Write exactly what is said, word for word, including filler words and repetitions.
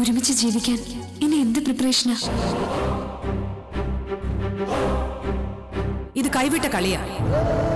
ഒരുമിച്ച് ജീവിക്കാൻ ഇനി എന്ത് പ്രിപ്പറേഷനാ? ഇത് കൈവിട്ട കളിയാ.